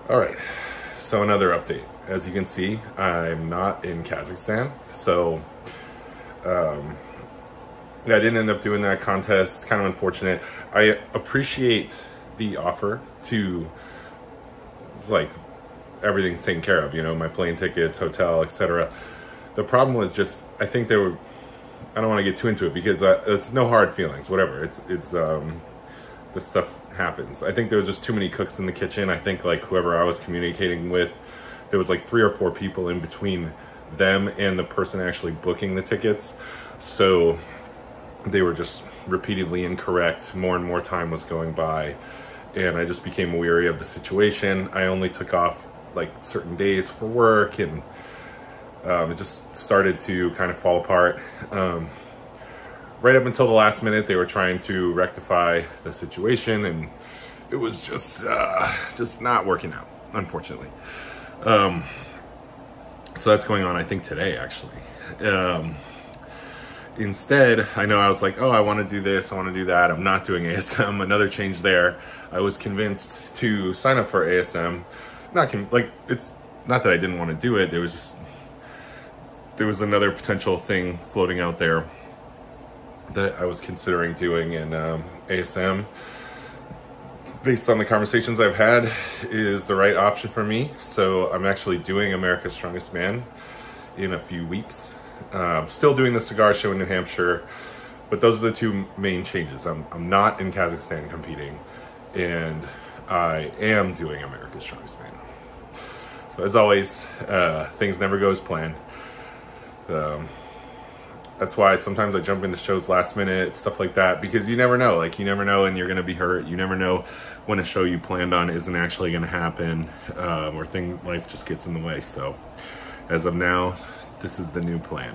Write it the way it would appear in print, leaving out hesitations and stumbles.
All right, so another update. As you can see, I'm not in Kazakhstan, so I didn't end up doing that contest. It's kind of unfortunate. I appreciate the offer to, like, everything's taken care of, you know, my plane tickets, hotel, etc. The problem was just, I think they were, I don't want to get too into it because it's no hard feelings, whatever. It's this stuff happens. I think there was just too many cooks in the kitchen. I think, like, whoever I was communicating with, there was like 3 or 4 people in between them and the person actually booking the tickets. So they were just repeatedly incorrect. More and more time was going by, and I just became weary of the situation. I only took off like certain days for work, and it just started to kind of fall apart. Right up until the last minute, they were trying to rectify the situation, and it was just not working out, unfortunately. So that's going on, I think, today, actually. Instead, I know I was like, oh, I want to do this, I want to do that. I'm not doing ASM. Another change there. I was convinced to sign up for ASM. It's not that I didn't want to do it. There was another potential thing floating out there that I was considering doing, in ASM, based on the conversations I've had, is the right option for me. So I'm actually doing America's Strongest Man in a few weeks. Still doing the cigar show in New Hampshire, but those are the 2 main changes. I'm not in Kazakhstan competing, and I am doing America's Strongest Man. So as always, things never go as planned. That's why sometimes I jump into shows last minute, stuff like that, because you never know. Like, you never know, and you're going to be hurt. You never know when a show you planned on isn't actually going to happen, or life just gets in the way. So as of now, this is the new plan.